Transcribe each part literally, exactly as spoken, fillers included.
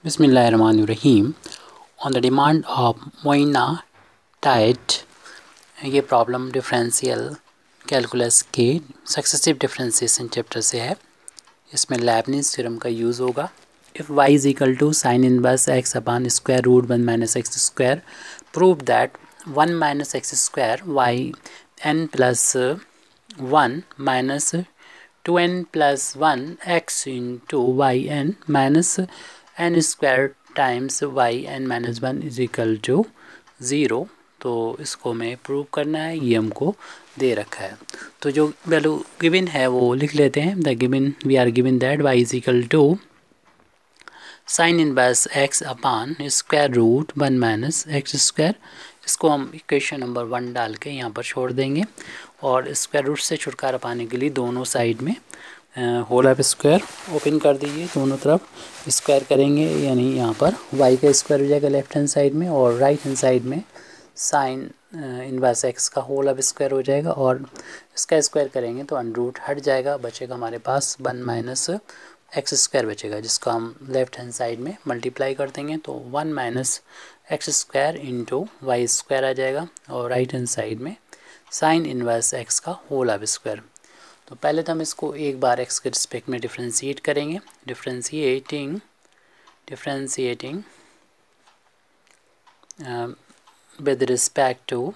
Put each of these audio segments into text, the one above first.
बिस्मिल्लाहिर्रहमानिर्रहीम। On the demand of Moina टाइट, ये प्रॉब्लम डिफरेंशियल कैलकुलस के सक्सेसिव डिफरेंशिएशन चैप्टर से है। इसमें लेबनिज़ थ्योरम का यूज़ होगा। If y is equal to sine inverse x upon square root one minus x square, prove that one minus x square y n plus one minus two n plus one x into y n minus n square times y n minus one is equal to zero. तो इसको हमें prove करना है, ये हमको दे रखा है। तो जो वैल्यू गिवन है वो लिख लेते हैं। The given we are given that y is equal to sine inverse x upon square root one minus x square. इसको हम इक्वेशन नंबर वन डाल के यहाँ पर छोड़ देंगे और स्क्वायर रूट से छुटकारा पाने के लिए दोनों साइड में होल ऑफ स्क्वायर ओपन कर दीजिए, दोनों तरफ स्क्वायर करेंगे, यानी यहाँ पर y का स्क्वायर हो जाएगा लेफ्ट हैंड साइड में और राइट हैंड साइड में साइन इनवर्स एक्स का होल ऑफ स्क्वायर हो जाएगा और इसका स्क्वायर करेंगे तो अंडरूट हट जाएगा, बचेगा हमारे पास वन माइनस एक्स स्क्वायर बचेगा, जिसको हम लेफ्ट हैंड साइड में मल्टीप्लाई कर देंगे तो one minus x square into y square आ जाएगा और राइट हैंड साइड में साइन इनवर्स एक्स का होल ऑफ स्क्वायर। तो पहले तो हम इसको एक बार एक्स के रिस्पेक्ट में डिफ्रेंशिएट करेंगे। Differentiating differentiating with respect to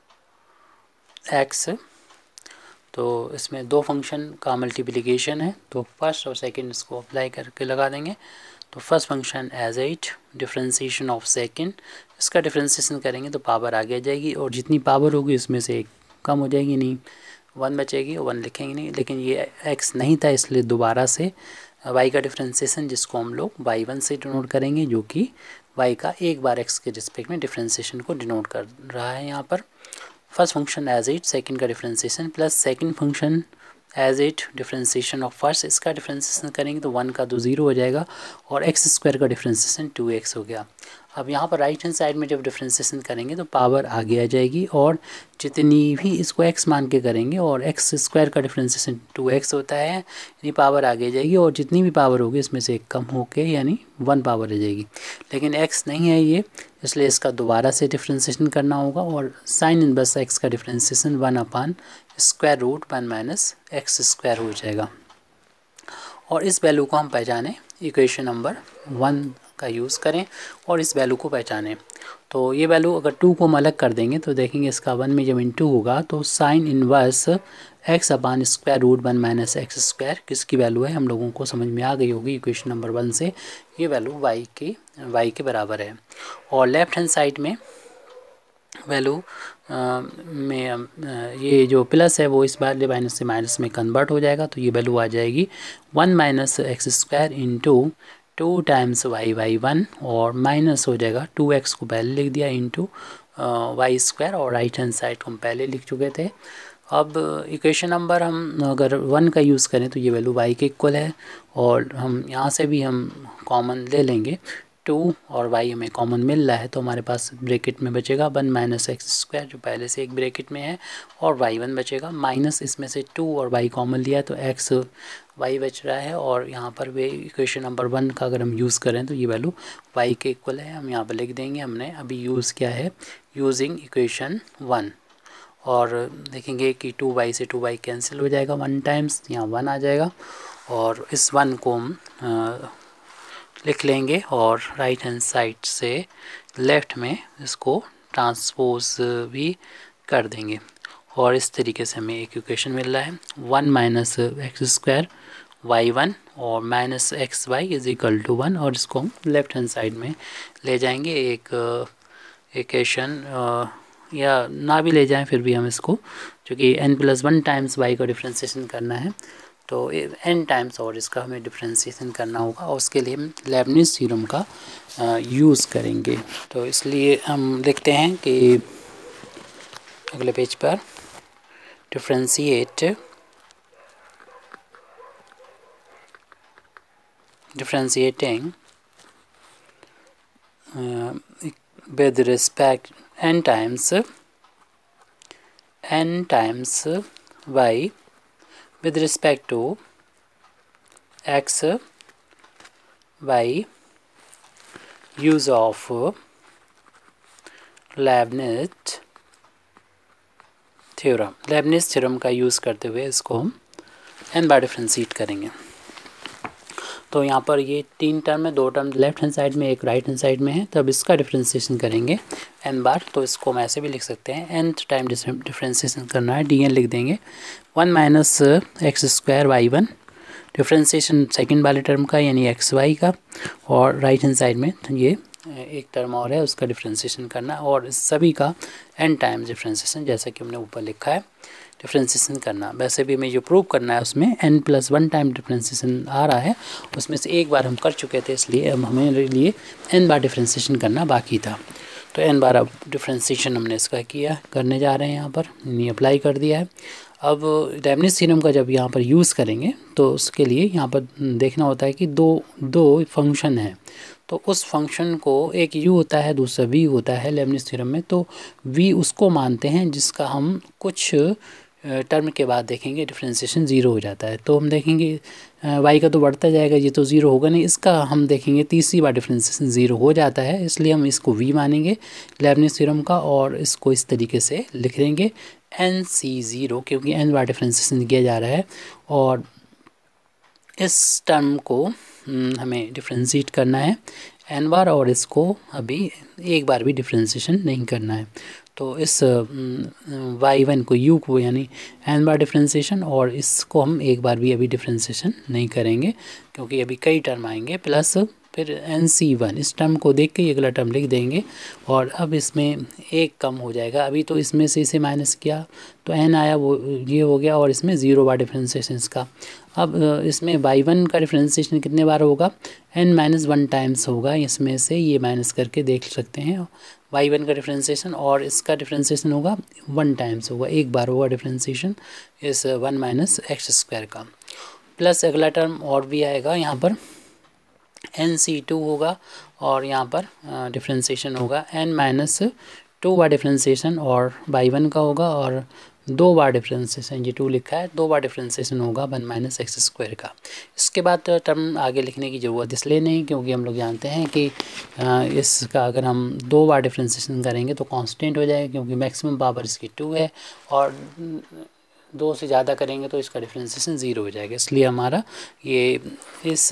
x. तो इसमें दो फंक्शन का मल्टीप्लिकेशन है, तो फर्स्ट और सेकंड इसको अप्लाई करके लगा देंगे। तो first function as it differentiation of second, इसका डिफ्रेंशिएशन करेंगे तो पावर आगे आ जाएगी और जितनी पावर होगी उसमें से एक कम हो जाएगी, नहीं वन बचेगी, वन लिखेंगे नहीं, लेकिन ये x नहीं था इसलिए दोबारा से y का डिफ्रेंशिएशन जिसको हम लोग वाई वन से डिनोट करेंगे, जो कि y का एक बार x के रिस्पेक्ट में डिफ्रेंशिएशन को डिनोट कर रहा है। यहाँ पर first function as it second का differentiation plus second function as it differentiation of first, इसका डिफ्रेंशिएशन करेंगे तो वन का तो ज़ीरो हो जाएगा और एक्स स्क्वायर का डिफ्रेंशिएशन टू एक्स हो गया। अब यहाँ पर राइट हैंड साइड में जब डिफ्रेंशिएशन करेंगे तो पावर आगे आ जाएगी और जितनी भी इसको x मान के करेंगे और एक्स स्क्वायर का डिफ्रेंशिएशन टू एक्स होता है, यानी पावर आगे जाएगी और जितनी भी पावर होगी इसमें से एक कम होके यानी वन पावर आ जाएगी। लेकिन x नहीं है ये, इसलिए इसका दोबारा से डिफ्रेंशिएशन करना होगा और साइन इनवर्स एक्स का differentiation one upon square root one minus x square हो जाएगा। और इस वैल्यू को हम पहचानें, इक्वेशन नंबर वन का यूज़ करें और इस वैल्यू को पहचानें। तो ये वैल्यू अगर टू को हम अलग कर देंगे तो देखेंगे इसका वन में जब इन टू होगा तो sine inverse x upon square root one minus x square किसकी वैल्यू है हम लोगों को समझ में आ गई होगी इक्वेशन नंबर वन से। ये वैल्यू वाई के वाई के बराबर है और लेफ्ट हैंड साइड में वैल्यू में आ, ये जो प्लस है वो इस बार माइनस से माइनस में कन्वर्ट हो जाएगा, तो ये वैल्यू आ जाएगी one minus x square into two times y y one और माइनस हो जाएगा टू एक्स को पहले लिख दिया इंटू वाई स्क्वायर और राइट हैंड साइड को हम पहले लिख चुके थे। अब इक्वेशन नंबर हम अगर वन का यूज़ करें तो ये वैल्यू वाई के इक्वल है और हम यहाँ से भी हम कॉमन ले लेंगे, टू और y हमें कॉमन मिल रहा है तो हमारे पास ब्रैकेट में बचेगा वन माइनस एक्स स्क्वायर जो पहले से एक ब्रैकेट में है और वाई वन बचेगा, माइनस इसमें से टू और y कॉमन लिया तो x y बच रहा है और यहाँ पर वे इक्वेशन नंबर वन का अगर हम यूज़ करें तो ये वैल्यू y के इक्वल है। हम यहाँ पर लिख देंगे हमने अभी यूज़ किया है यूजिंग इक्वेशन वन और देखेंगे कि टू वाई से टू वाई कैंसिल हो जाएगा, वन टाइम्स यहाँ वन आ जाएगा और इस वन को हम लिख लेंगे और राइट हैंड साइड से लेफ़्ट में इसको ट्रांसपोज भी कर देंगे और इस तरीके से हमें एक इक्वेशन मिल रहा है one minus x square y one और minus x y is equal to one और इसको हम लेफ़्ट हैंड साइड में ले जाएंगे। एक इक्वेशन या ना भी ले जाएं फिर भी हम इसको, क्योंकि n plus one times y का डिफ्रेंशिएशन करना है तो एन टाइम्स और इसका हमें डिफ्रेंशिएशन करना होगा और उसके लिए हम लेबनिज़ थ्योरम का यूज़ करेंगे। तो इसलिए हम लिखते हैं कि अगले पेज पर differentiate differentiating with respect n times n times y with respect to x y use of Leibniz theorem, Leibniz theorem का यूज़ करते हुए इसको हम एन बार डिफ्रेंशिएट करेंगे। तो यहाँ पर ये तीन टर्म है, दो टर्म लेफ्ट हैंड साइड में एक राइट हैंड साइड में है, तब इसका डिफ्रेंशिएशन करेंगे एन बार। तो इसको हम ऐसे भी लिख सकते हैं, एन टाइम डिफ्रेंशिएशन करना है, डी एन लिख देंगे, one minus x square y one, differentiation second वाले टर्म का यानी एक्स वाई का, और राइट हैंड साइड में तो ये एक टर्म और है उसका डिफ्रेंशिएशन करना, और इस सभी का एन टाइम्स डिफ्रेंशिएशन जैसा कि हमने ऊपर लिखा है डिफ्रेंशिएशन करना। वैसे भी हमें जो प्रूव करना है उसमें n plus one time differentiation आ रहा है, उसमें से एक बार हम कर चुके थे, इसलिए अब हमें लिए एन बार डिफ्रेंशिएशन करना बाकी था। तो एन बार अब डिफ्रेंशिएशन हमने इसका किया, करने जा रहे हैं, यहाँ पर नहीं अप्लाई कर दिया है। अब लेबनिज थ्योरम का जब यहाँ पर यूज़ करेंगे तो उसके लिए यहाँ पर देखना होता है कि दो दो फंक्शन है, तो उस फंक्शन को एक u होता है दूसरा v होता है लेबनिज थ्योरम में। तो v उसको मानते हैं जिसका हम कुछ टर्म के बाद देखेंगे डिफ्रेंशिएशन ज़ीरो हो जाता है। तो हम देखेंगे y का तो बढ़ता जाएगा, ये तो ज़ीरो होगा नहीं, इसका हम देखेंगे तीसरी बार डिफ्रेंशिएशन ज़ीरो हो जाता है, इसलिए हम इसको v मानेंगे लेबनिज थ्योरम का, और इसको इस तरीके से लिख देंगे एन सी ज़ीरो, क्योंकि एन बार डिफ्रेंशिएशन किया जा रहा है और इस टर्म को हमें डिफ्रेंशिएट करना है एन बार, और इसको अभी एक बार भी डिफ्रेंशिएशन नहीं करना है। तो इस वाई वन को यू को यानी एन बार डिफ्रेंशिएशन, और इसको हम एक बार भी अभी डिफ्रेंशिएशन नहीं करेंगे क्योंकि अभी कई टर्म आएंगे, प्लस फिर एन सी वन, इस टर्म को देख के ये अगला टर्म लिख देंगे, और अब इसमें एक कम हो जाएगा। अभी तो इसमें से इसे माइनस किया तो एन आया, वो ये हो गया, और इसमें ज़ीरो बार डिफ्रेंशिएशन इसका। अब इसमें वाई वन का डिफ्रेंशिएशन कितने बार होगा, एन माइनस वन टाइम्स होगा, इसमें से ये माइनस करके देख सकते हैं वाई वन का डिफ्रेंशिएशन, और इसका डिफ्रेंशिएशन होगा वन टाइम्स होगा, एक बार होगा डिफ्रेंशिएशन इस वन माइनस एक्स स्क्वायर का। प्लस अगला टर्म और भी आएगा, यहाँ पर एन सी टू होगा, और यहाँ पर डिफ्रेंशिएशन होगा एन माइनस टू बार डिफ्रेंशिएशन और वाई वन का होगा, और दो बार डिफ्रेंशिएशन, ये टू लिखा है, दो बार डिफ्रेंशिएशन होगा वन माइनस एक्स स्क्वायर का। इसके बाद टर्म आगे लिखने की ज़रूरत इसलिए नहीं क्योंकि हम लोग जानते हैं कि इसका अगर हम दो बार डिफ्रेंशिएशन करेंगे तो कांस्टेंट हो जाएगा, क्योंकि मैक्सिमम पावर इसकी टू है, और दो से ज़्यादा करेंगे तो इसका डिफ्रेंशिएशन ज़ीरो हो जाएगा, इसलिए हमारा ये इस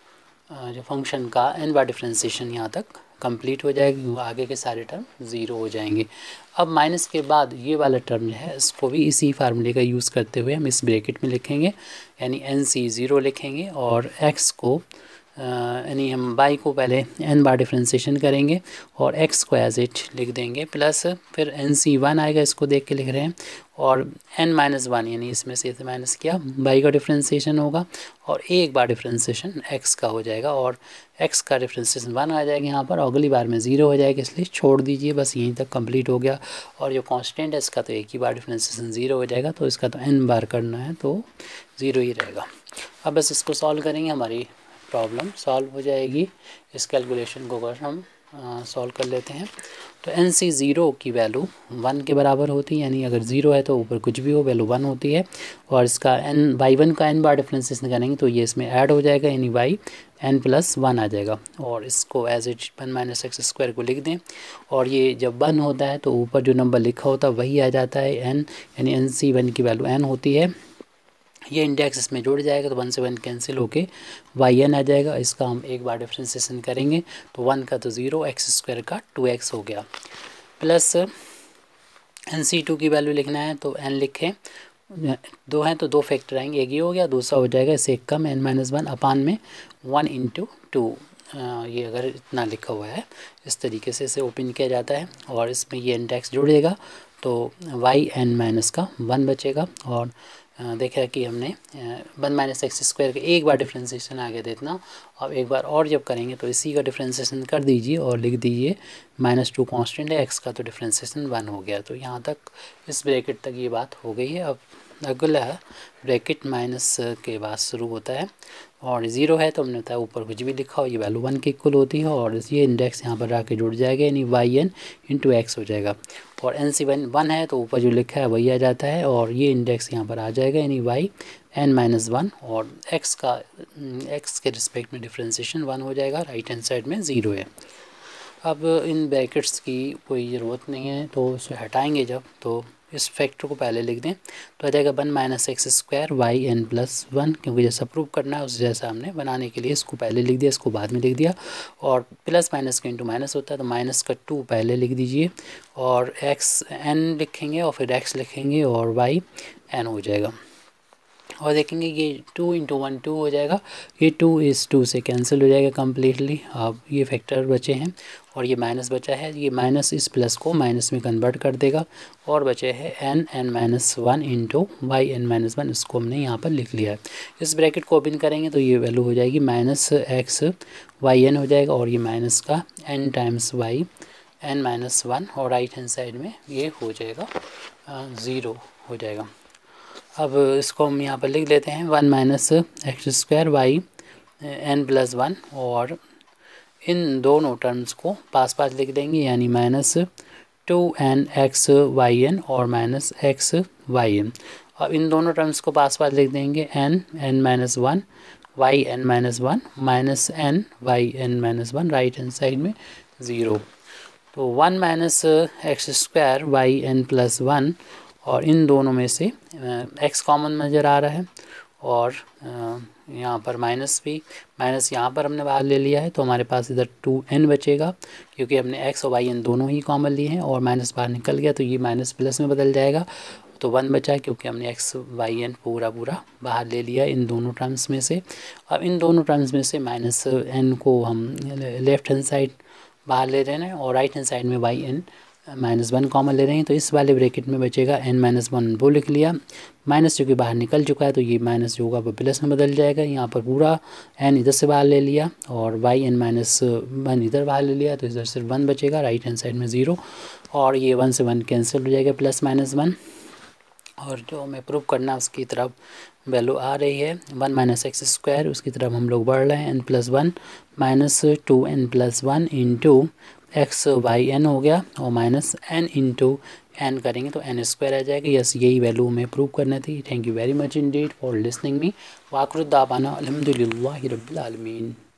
जो फंक्शन का एन बार डिफ्रेंशिएशन यहाँ तक कंप्लीट हो जाएगी, आगे के सारे टर्म ज़ीरो हो जाएंगे। अब माइनस के बाद ये वाला टर्म जो है इसको भी इसी फार्मूले का यूज़ करते हुए हम इस ब्रैकेट में लिखेंगे, यानी एन सी ज़ीरो लिखेंगे, और एक्स को यानी हम बाई को पहले एन बार डिफ्रेंशिएशन करेंगे और एक्स को एज इट लिख देंगे, प्लस फिर एन सी वन आएगा, इसको देख के लिख रहे हैं, और एन माइनस वन यानी इसमें से इसे माइनस किया, बाई का डिफ्रेंशिएशन होगा और एक बार डिफ्रेंशिएशन एक्स का हो जाएगा, और एक्स का डिफ्रेंशिएशन वन आ जाएगा यहाँ पर, अगली बार में ज़ीरो हो जाएगा, इसलिए छोड़ दीजिए, बस यहीं तक कंप्लीट हो गया। और जो कांस्टेंट है इसका तो एक ही बार डिफ्रेंशिएशन ज़ीरो हो जाएगा, तो इसका तो एन बार करना है तो ज़ीरो ही रहेगा। अब बस इसको सॉल्व करेंगे, हमारी प्रॉब्लम सॉल्व हो जाएगी। इस कैलकुलेशन को अगर हम सॉल्व कर लेते हैं तो एन सी ज़ीरो की वैल्यू वन के बराबर होती है, यानी अगर ज़ीरो है तो ऊपर कुछ भी हो वैल्यू वन होती है, और इसका एन वाई वन का एन बार डिफ्रेंशिएशन करेंगे तो ये इसमें ऐड हो जाएगा, यानी वाई एन प्लस वन आ जाएगा, और इसको as it one minus x square को लिख दें, और ये जब वन होता है तो ऊपर जो नंबर लिखा होता है वही आ जाता है एन, यानी एन सी वन की वैल्यू एन होती है, ये इंडेक्स इसमें जुड़ जाएगा तो वन से वन कैंसिल होके वाई एन आ जाएगा। इसका हम एक बार डिफ्रेंशिएशन करेंगे तो वन का तो ज़ीरो, एक्स स्क्वायर का टू एक्स हो गया, प्लस एन सी टू की वैल्यू लिखना है तो एन लिखें, दो हैं तो दो फैक्टर आएंगे, एक ये हो गया, दूसरा हो जाएगा इससे एक कम एन माइनस वन अपान में वन इंटू टू, ये अगर इतना लिखा हुआ है इस तरीके से इसे ओपन किया जाता है, और इसमें ये इंडेक्स जुड़ेगा तो वाई एन माइनस का वन बचेगा, और देखा कि हमने वन माइनस एक्स स्क्वायर का एक बार डिफ्रेंशिएशन आ गया था इतना, अब एक बार और जब करेंगे तो इसी का डिफ्रेंशिएशन कर दीजिए और लिख दीजिए माइनस टू कॉन्स्टेंट है, एक्स का तो डिफ्रेंशिएशन वन हो गया। तो यहाँ तक इस ब्रैकेट तक ये बात हो गई है। अब अगला ब्रैकेट माइनस के बाद शुरू होता है, और ज़ीरो है तो हमने बताया ऊपर कुछ भी लिखा हो ये वैल्यू वन के इक्वल होती है, और ये इंडेक्स यहाँ पर आके जुड़ जाएगा, यानी वाई एन इंटू एक्स हो जाएगा, और एन सी वन वन है तो ऊपर जो लिखा है वही आ जाता है, और ये इंडेक्स यहाँ पर आ जाएगा, यानी वाई एन माइनस वन, और एक्स का एक्स के रिस्पेक्ट में डिफ्रेंशिएशन वन हो जाएगा, राइट हैंड साइड में ज़ीरो है। अब इन ब्रैकेट्स की कोई ज़रूरत नहीं है, तो इसे हटाएंगे जब, तो इस फैक्टर को पहले लिख दें तो आ जाएगा one minus x square y n plus one, क्योंकि जैसा प्रूव करना है उस जैसा हमने बनाने के लिए इसको पहले लिख दिया, इसको बाद में लिख दिया। और प्लस माइनस का इंटू माइनस होता है, तो माइनस का टू पहले लिख दीजिए और एक्स एन लिखेंगे और फिर एक्स लिखेंगे और वाई एन हो जाएगा। और देखेंगे ये टू इंटू वन टू हो जाएगा, ये टू इस टू से कैंसिल हो जाएगा कम्प्लीटली। अब ये फैक्टर बचे हैं और ये माइनस बचा है, ये माइनस इस प्लस को माइनस में कन्वर्ट कर देगा और बचे है n n minus one into y n minus one, इसको हमने यहाँ पर लिख लिया है। इस ब्रैकेट को ओपन करेंगे तो ये वैल्यू हो जाएगी माइनस एक्स वाई एन हो जाएगा और ये माइनस का n times y n minus one और राइट हैंड साइड में ये हो जाएगा ज़ीरो हो जाएगा। अब इसको हम यहाँ पर लिख लेते हैं one minus x square y n plus one, और इन दोनों टर्म्स को पास पास लिख देंगे, यानी minus two n x y n और माइनस एक्स वाई एन। अब इन दोनों टर्म्स को पास पास लिख देंगे, n n minus one y n minus one minus n y n minus one, right hand side में ज़ीरो। तो one minus x square y n plus one, और इन दोनों में से एक्स कॉमन नज़र आ रहा है और यहाँ पर माइनस भी, माइनस यहाँ पर हमने बाहर ले लिया है तो हमारे पास इधर टू एन बचेगा, क्योंकि हमने एक्स और वाई एन दोनों ही कॉमन लिए हैं और माइनस बाहर निकल गया तो ये माइनस प्लस में बदल जाएगा। तो वन बचा क्योंकि हमने एक्स वाई एन पूरा पूरा बाहर ले लिया इन दोनों टर्म्स में से। अब इन दोनों टर्म्स में से माइनस एन को हम लेफ्ट हैंड साइड बाहर ले रहे हैं और राइट हैंड साइड में y n minus one common ले रहे हैं, तो इस वाले ब्रैकेट में बचेगा एन माइनस वन, वो लिख लिया। माइनस जो कि बाहर निकल चुका है तो ये माइनस जो होगा वो प्लस में बदल जाएगा। यहाँ पर पूरा एन इधर से बाहर ले लिया और वाई एन माइनस वन इधर बाहर ले लिया, तो इधर सिर्फ वन बचेगा, राइट हैंड साइड में ज़ीरो, और ये वन से वन कैंसिल हो जाएगा, प्लस माइनस वन। और जो हमें प्रूव करना उसकी तरफ वैल्यू आ रही है वन माइनस एक्स स्क्वायर, उसकी तरफ हम लोग बढ़ रहे हैं, n plus one minus two n plus one into x y n हो गया और माइनस एन इंटू एन करेंगे तो एन स्क्वायर आ जाएगा। यस, यही वैल्यू हमें प्रूव करना थी। Thank you very much indeed for listening me. वाकुर दावाना अल्हम्दुलिल्लाहि रब्बिल आलमीन।